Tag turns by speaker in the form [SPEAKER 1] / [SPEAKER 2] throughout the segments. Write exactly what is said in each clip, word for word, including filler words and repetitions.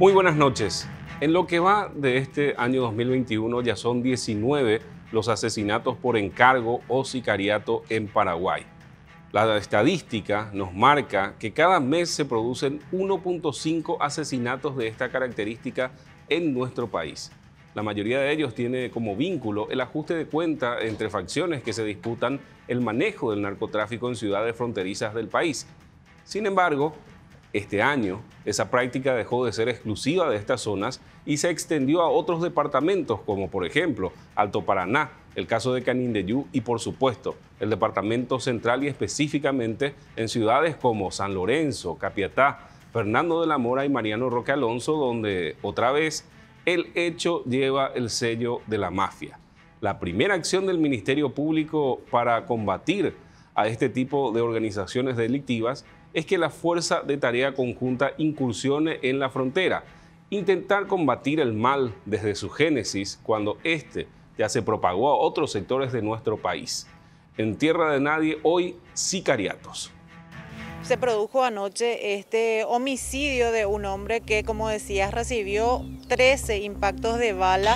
[SPEAKER 1] Muy buenas noches. En lo que va de este año dos mil veintiuno ya son diecinueve los asesinatos por encargo o sicariato en Paraguay. La estadística nos marca que cada mes se producen uno punto cinco asesinatos de esta característica en nuestro país. La mayoría de ellos tiene como vínculo el ajuste de cuenta entre facciones que se disputan el manejo del narcotráfico en ciudades fronterizas del país. Sin embargo, este año, esa práctica dejó de ser exclusiva de estas zonas y se extendió a otros departamentos, como por ejemplo Alto Paraná, el caso de Canindeyú y por supuesto el departamento central y específicamente en ciudades como San Lorenzo, Capiatá, Fernando de la Mora y Mariano Roque Alonso, donde otra vez el hecho lleva el sello de la mafia. La primera acción del Ministerio Público para combatir a este tipo de organizaciones delictivas es que la Fuerza de Tarea Conjunta incursione en la frontera, intentar combatir el mal desde su génesis cuando éste ya se propagó a otros sectores de nuestro país. En tierra de nadie, hoy sicariatos.
[SPEAKER 2] Se produjo anoche este homicidio de un hombre que, como decías, recibió trece impactos de bala.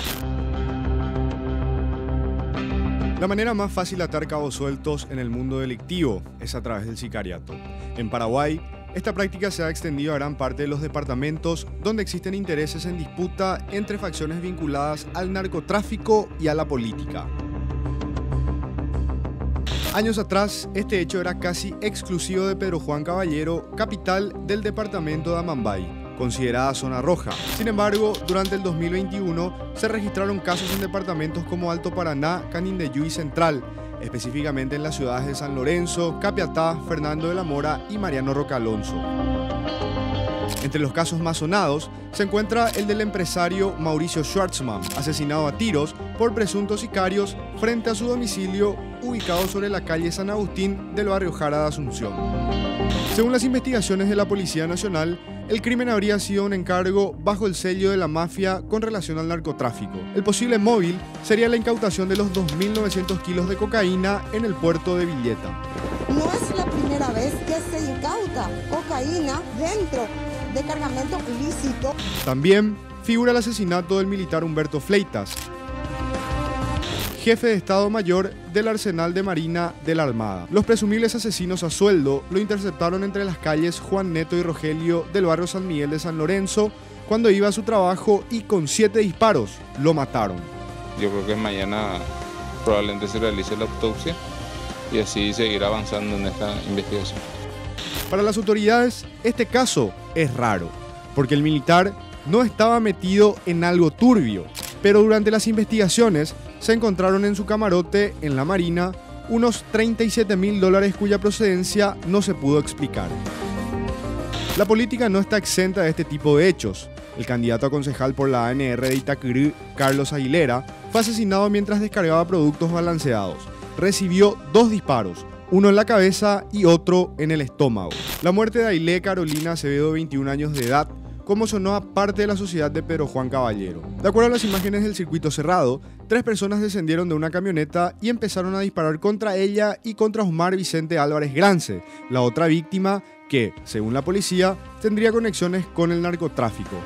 [SPEAKER 3] La manera más fácil de atar cabos sueltos en el mundo delictivo es a través del sicariato. En Paraguay, esta práctica se ha extendido a gran parte de los departamentos donde existen intereses en disputa entre facciones vinculadas al narcotráfico y a la política. Años atrás, este hecho era casi exclusivo de Pedro Juan Caballero, capital del departamento de Amambay, considerada zona roja. Sin embargo, durante el dos mil veintiuno se registraron casos en departamentos como Alto Paraná, Canindeyú y Central, específicamente en las ciudades de San Lorenzo, Capiatá, Fernando de la Mora y Mariano Roque Alonso. Entre los casos más sonados se encuentra el del empresario Mauricio Schwartzman, asesinado a tiros por presuntos sicarios frente a su domicilio ubicado sobre la calle San Agustín del barrio Jara de Asunción. Según las investigaciones de la Policía Nacional, el crimen habría sido un encargo bajo el sello de la mafia con relación al narcotráfico. El posible móvil sería la incautación de los dos mil novecientos kilos de cocaína en el puerto de Villeta.
[SPEAKER 4] No es la primera vez que se incauta cocaína dentro de cargamento ilícito.
[SPEAKER 3] También figura el asesinato del militar Humberto Fleitas, jefe de Estado Mayor del Arsenal de Marina de la Armada. Los presumibles asesinos a sueldo lo interceptaron entre las calles Juan Neto y Rogelio del barrio San Miguel de San Lorenzo cuando iba a su trabajo y con siete disparos lo mataron.
[SPEAKER 5] Yo creo que mañana probablemente se realice la autopsia y así seguir avanzando en esta investigación.
[SPEAKER 3] Para las autoridades, este caso es raro, porque el militar no estaba metido en algo turbio, pero durante las investigaciones se encontraron en su camarote en la Marina unos treinta y siete mil dólares cuya procedencia no se pudo explicar. La política no está exenta de este tipo de hechos. El candidato a concejal por la A N R de Itacurú, Carlos Aguilera, fue asesinado mientras descargaba productos balanceados. Recibió dos disparos, uno en la cabeza y otro en el estómago. La muerte de Ailé Carolina Acevedo, veintiún años de edad, conmocionó a parte de la sociedad de Pedro Juan Caballero. De acuerdo a las imágenes del circuito cerrado, tres personas descendieron de una camioneta y empezaron a disparar contra ella y contra Osmar Vicente Álvarez Grance, la otra víctima que, según la policía, tendría conexiones con el narcotráfico.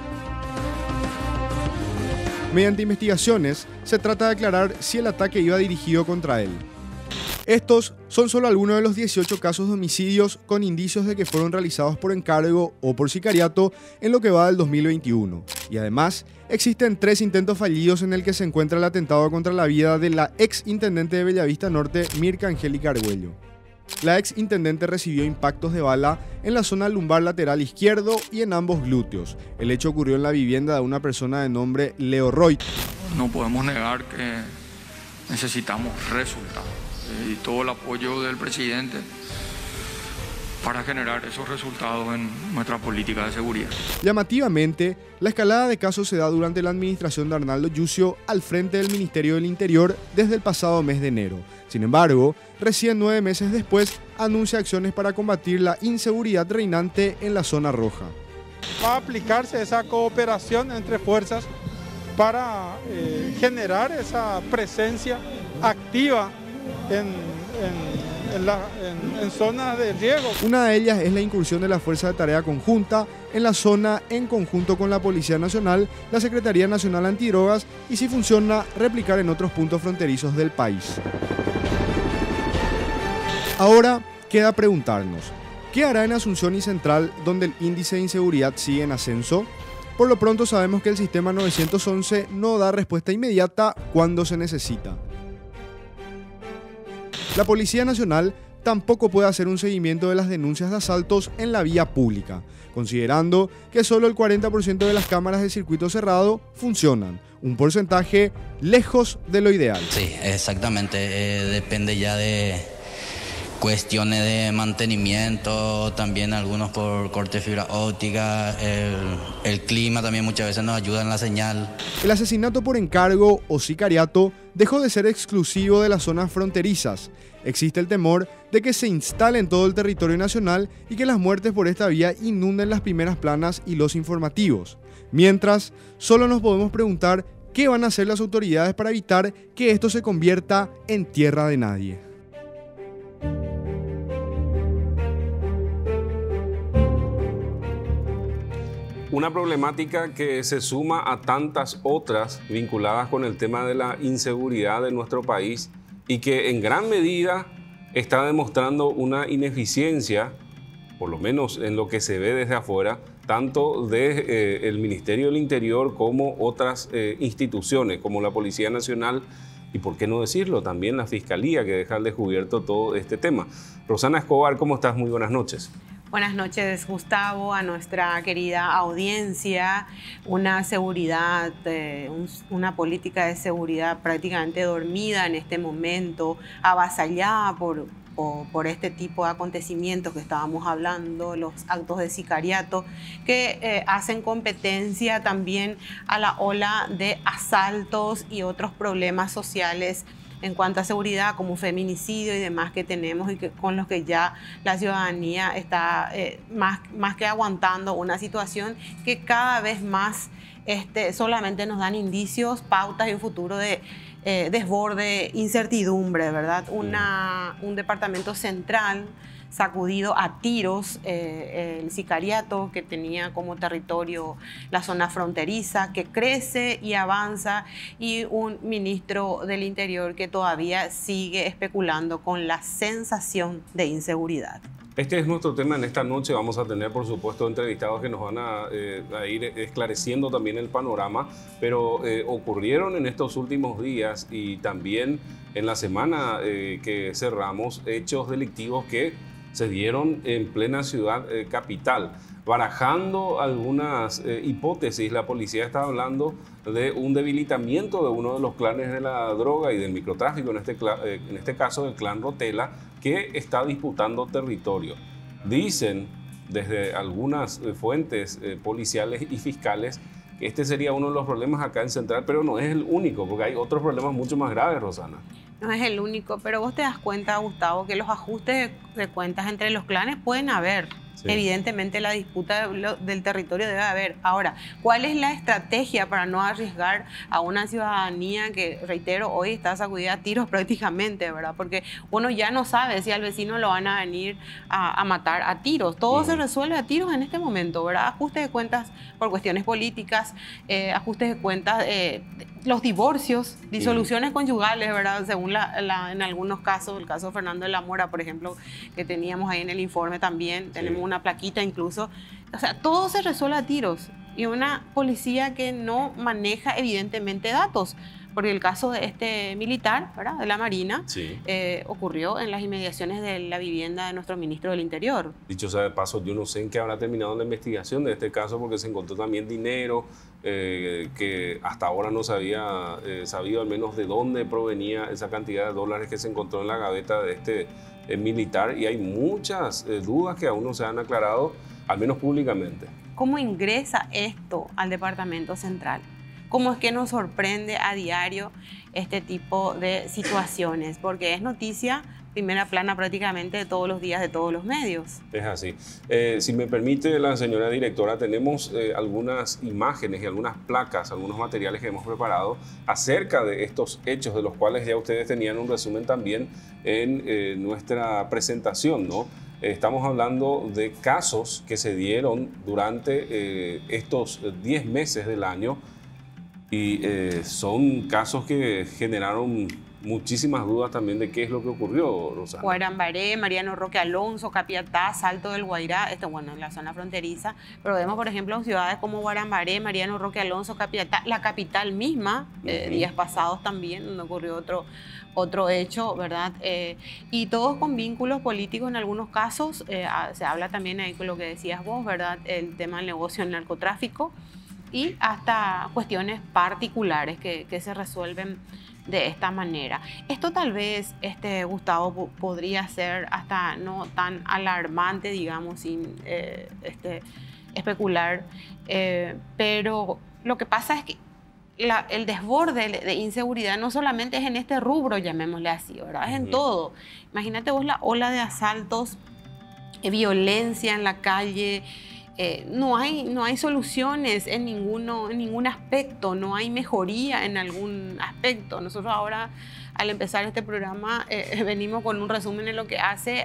[SPEAKER 3] Mediante investigaciones, se trata de aclarar si el ataque iba dirigido contra él. Estos son solo algunos de los dieciocho casos de homicidios con indicios de que fueron realizados por encargo o por sicariato en lo que va del dos mil veintiuno. Y además, existen tres intentos fallidos en el que se encuentra el atentado contra la vida de la ex intendente de Bellavista Norte, Mirka Angélica Argüello. La ex intendente recibió impactos de bala en la zona lumbar lateral izquierdo y en ambos glúteos. El hecho ocurrió en la vivienda de una persona de nombre Leo Roy.
[SPEAKER 6] No podemos negar que necesitamos resultados y todo el apoyo del presidente para generar esos resultados en nuestra política de seguridad.
[SPEAKER 3] Llamativamente, la escalada de casos se da durante la administración de Arnaldo Yucio al frente del Ministerio del Interior desde el pasado mes de enero. Sin embargo, recién nueve meses después, anuncia acciones para combatir la inseguridad reinante en la zona roja.
[SPEAKER 7] Va a aplicarse esa cooperación entre fuerzas para eh, generar esa presencia activa en, en en, la, en, en zonas de riesgo.
[SPEAKER 3] Una de ellas es la incursión de la Fuerza de Tarea Conjunta en la zona en conjunto con la Policía Nacional, la Secretaría Nacional Antidrogas y, si funciona, replicar en otros puntos fronterizos del país. Ahora queda preguntarnos, ¿qué hará en Asunción y Central, donde el índice de inseguridad sigue en ascenso? Por lo pronto sabemos que el sistema novecientos once no da respuesta inmediata cuando se necesita. La Policía Nacional tampoco puede hacer un seguimiento de las denuncias de asaltos en la vía pública, considerando que solo el cuarenta por ciento de las cámaras de circuito cerrado funcionan, un porcentaje lejos de lo ideal.
[SPEAKER 8] Sí, exactamente, eh, depende ya de cuestiones de mantenimiento, también algunos por corte de fibra óptica, el, el clima también muchas veces nos ayuda en la señal. El asesinato por encargo o sicariato dejó de ser exclusivo de las zonas fronterizas. Existe el temor de que se instale en todo el territorio nacional y que las muertes por esta vía inunden las primeras planas y los informativos. Mientras, solo nos podemos preguntar qué van a hacer las autoridades para evitar que esto se convierta en tierra de nadie.
[SPEAKER 1] Una problemática que se suma a tantas otras vinculadas con el tema de la inseguridad de nuestro país y que en gran medida está demostrando una ineficiencia, por lo menos en lo que se ve desde afuera, tanto del de, eh, Ministerio del Interior como otras eh, instituciones, como la Policía Nacional y, por qué no decirlo, también la Fiscalía, que deja al descubierto todo este tema. Rosana Escobar, ¿cómo estás? Muy buenas noches.
[SPEAKER 9] Buenas noches, Gustavo, a nuestra querida audiencia. Una seguridad, eh, un, una política de seguridad prácticamente dormida en este momento, avasallada por, por, por este tipo de acontecimientos que estábamos hablando, los actos de sicariato, que eh, hacen competencia también a la ola de asaltos y otros problemas sociales en cuanto a seguridad, como feminicidio y demás que tenemos y que, con los que ya la ciudadanía está eh, más, más que aguantando una situación que cada vez más este, solamente nos dan indicios, pautas y un futuro de eh, desborde, incertidumbre, ¿verdad? Una, un departamento central sacudido a tiros, eh, el sicariato que tenía como territorio la zona fronteriza, que crece y avanza, y un ministro del Interior que todavía sigue especulando con la sensación de inseguridad.
[SPEAKER 1] Este es nuestro tema en esta noche. Vamos a tener, por supuesto, entrevistados que nos van a, eh, a ir esclareciendo también el panorama, pero eh, ocurrieron en estos últimos días y también en la semana eh, que cerramos hechos delictivos que se dieron en plena ciudad eh, capital. Barajando algunas eh, hipótesis, la policía está hablando de un debilitamiento de uno de los clanes de la droga y del microtráfico, en este, eh, en este caso del clan Rotela, que está disputando territorio. Dicen desde algunas eh, fuentes eh, policiales y fiscales que este sería uno de los problemas acá en Central, pero no es el único, porque hay otros problemas mucho más graves, Rosana.
[SPEAKER 9] No es el único, pero vos te das cuenta, Gustavo, que los ajustes de cuentas entre los clanes pueden haber. Sí. Evidentemente la disputa del territorio debe haber. Ahora, ¿cuál es la estrategia para no arriesgar a una ciudadanía que, reitero, hoy está sacudida a tiros prácticamente, ¿verdad? Porque uno ya no sabe si al vecino lo van a venir a, a matar a tiros. Todo uh-huh. se resuelve a tiros en este momento, ¿verdad? Ajustes de cuentas por cuestiones políticas, eh, ajustes de cuentas, eh, los divorcios, disoluciones uh-huh. conyugales, ¿verdad? Según la, la, en algunos casos, el caso de Fernando de la Mora, por ejemplo, que teníamos ahí en el informe también, sí. tenemos una plaquita incluso. O sea, todo se resuelve a tiros. Y una policía que no maneja evidentemente datos. Porque el caso de este militar, ¿verdad?, de la Marina, sí. eh, ocurrió en las inmediaciones de la vivienda de nuestro ministro del Interior.
[SPEAKER 1] Dicho sea de paso, yo no sé en qué habrá terminado la investigación de este caso, porque se encontró también dinero eh, que hasta ahora no se había eh, sabido al menos de dónde provenía esa cantidad de dólares que se encontró en la gaveta de este eh, militar, y hay muchas eh, dudas que aún no se han aclarado, al menos públicamente.
[SPEAKER 9] ¿Cómo ingresa esto al Departamento Central? cómo es que nos sorprende a diario este tipo de situaciones, porque es noticia primera plana prácticamente de todos los días de todos los medios.
[SPEAKER 1] Es así. Eh, si me permite la señora directora, tenemos eh, algunas imágenes y algunas placas, algunos materiales que hemos preparado acerca de estos hechos, de los cuales ya ustedes tenían un resumen también en eh, nuestra presentación, ¿no? Estamos hablando de casos que se dieron durante eh, estos diez meses del año y eh, son casos que generaron muchísimas dudas también de qué es lo que ocurrió, Rosana.
[SPEAKER 9] Guarambaré, Mariano Roque Alonso, Capiatá, Salto del Guairá, esto bueno, en la zona fronteriza, pero vemos por ejemplo ciudades como Guarambaré, Mariano Roque Alonso, Capiatá, la capital misma, uh-huh. eh, días pasados también, donde ocurrió otro, otro hecho, ¿verdad? Eh, y todos con vínculos políticos en algunos casos, eh, se habla también ahí con lo que decías vos, ¿verdad? El tema del negocio del narcotráfico y hasta cuestiones particulares que, que se resuelven de esta manera. Esto tal vez, este, Gustavo, podría ser hasta no tan alarmante, digamos, sin eh, este, especular, eh, pero lo que pasa es que la, el desborde de inseguridad no solamente es en este rubro, llamémosle así, ¿verdad? Es en uh-huh. todo. Imagínate vos la ola de asaltos, eh, violencia en la calle. Eh, no hay, no hay soluciones en, ninguno, en ningún aspecto, no hay mejoría en algún aspecto. Nosotros ahora, al empezar este programa, eh, venimos con un resumen de lo que hace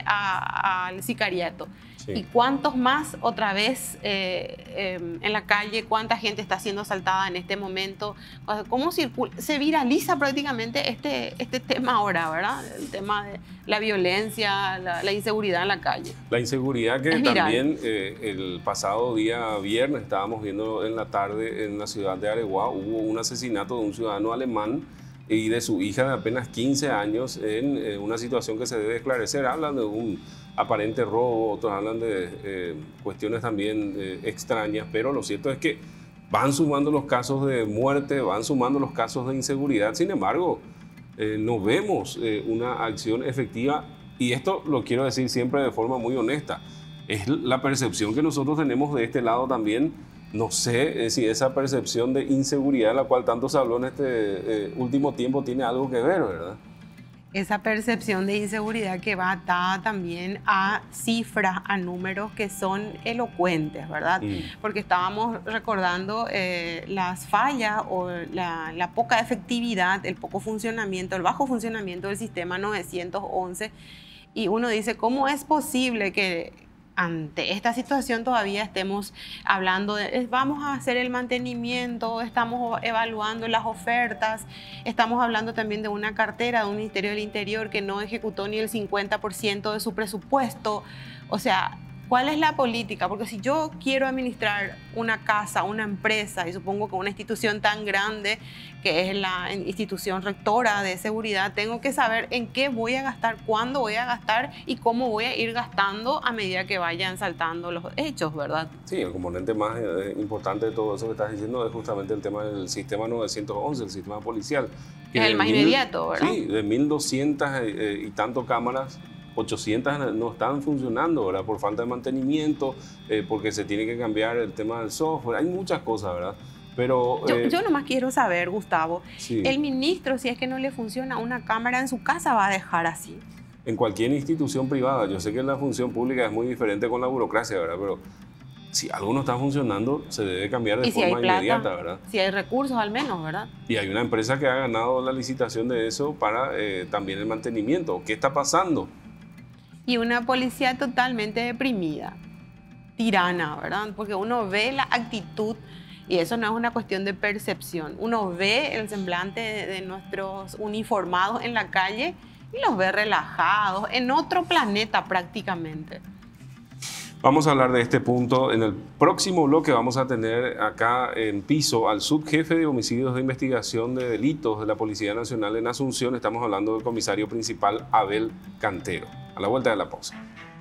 [SPEAKER 9] al sicariato. Sí. ¿Y cuántos más otra vez eh, eh, en la calle? ¿Cuánta gente está siendo asaltada en este momento? ¿Cómo circula? Se viraliza prácticamente este, este tema ahora, ¿verdad? El tema de la violencia, la, la inseguridad en la calle.
[SPEAKER 1] La inseguridad que también eh, el pasado día viernes estábamos viendo en la tarde en la ciudad de Areguá, hubo un asesinato de un ciudadano alemán y de su hija de apenas quince años en eh, una situación que se debe esclarecer. Hablan de un aparente robo, otros hablan de eh, cuestiones también eh, extrañas, pero lo cierto es que van sumando los casos de muerte, van sumando los casos de inseguridad. Sin embargo, eh, no vemos eh, una acción efectiva, y esto lo quiero decir siempre de forma muy honesta. Es la percepción que nosotros tenemos de este lado también. No sé eh, si esa percepción de inseguridad de la cual tanto se habló en este eh, último tiempo tiene algo que ver, ¿verdad?
[SPEAKER 9] Esa percepción de inseguridad que va atada también a cifras, a números que son elocuentes, ¿verdad? Mm. Porque estábamos recordando eh, las fallas o la, la poca efectividad, el poco funcionamiento, el bajo funcionamiento del sistema novecientos once, y uno dice, ¿cómo es posible que ante esta situación todavía estemos hablando de vamos a hacer el mantenimiento, estamos evaluando las ofertas, estamos hablando también de una cartera de un Ministerio del Interior que no ejecutó ni el cincuenta por ciento de su presupuesto? O sea, ¿cuál es la política? Porque si yo quiero administrar una casa, una empresa, y supongo que una institución tan grande que es la institución rectora de seguridad, tengo que saber en qué voy a gastar, cuándo voy a gastar y cómo voy a ir gastando a medida que vayan saltando los hechos, ¿verdad?
[SPEAKER 1] Sí, el componente más importante de todo eso que estás diciendo es justamente el tema del sistema novecientos once, el sistema policial.
[SPEAKER 9] Que es el más mil, inmediato, ¿verdad?
[SPEAKER 1] Sí, de mil doscientas eh, y tanto cámaras, ochocientas no están funcionando, ¿verdad? Por falta de mantenimiento, eh, porque se tiene que cambiar el tema del software. Hay muchas cosas, ¿verdad? Pero,
[SPEAKER 9] yo,
[SPEAKER 1] eh,
[SPEAKER 9] yo nomás quiero saber, Gustavo,
[SPEAKER 1] sí.
[SPEAKER 9] El ministro, si es que no le funciona una cámara en su casa, va a dejar así.
[SPEAKER 1] En cualquier institución privada, yo sé que la función pública es muy diferente con la burocracia, ¿verdad? Pero si algo no está funcionando, se debe cambiar de
[SPEAKER 9] si
[SPEAKER 1] forma
[SPEAKER 9] plata,
[SPEAKER 1] inmediata, ¿verdad?
[SPEAKER 9] Si hay recursos al menos, ¿verdad?
[SPEAKER 1] Y hay una empresa que ha ganado la licitación de eso para eh, también el mantenimiento. ¿Qué está pasando?
[SPEAKER 9] Y una policía totalmente deprimida, tirana, ¿verdad? Porque uno ve la actitud, y eso no es una cuestión de percepción. Uno ve el semblante de, de nuestros uniformados en la calle y los ve relajados, en otro planeta prácticamente.
[SPEAKER 1] Vamos a hablar de este punto. En el próximo bloque vamos a tener acá en piso al subjefe de homicidios de investigación de delitos de la Policía Nacional en Asunción. Estamos hablando del comisario principal Abel Cantero. A la vuelta de la pausa.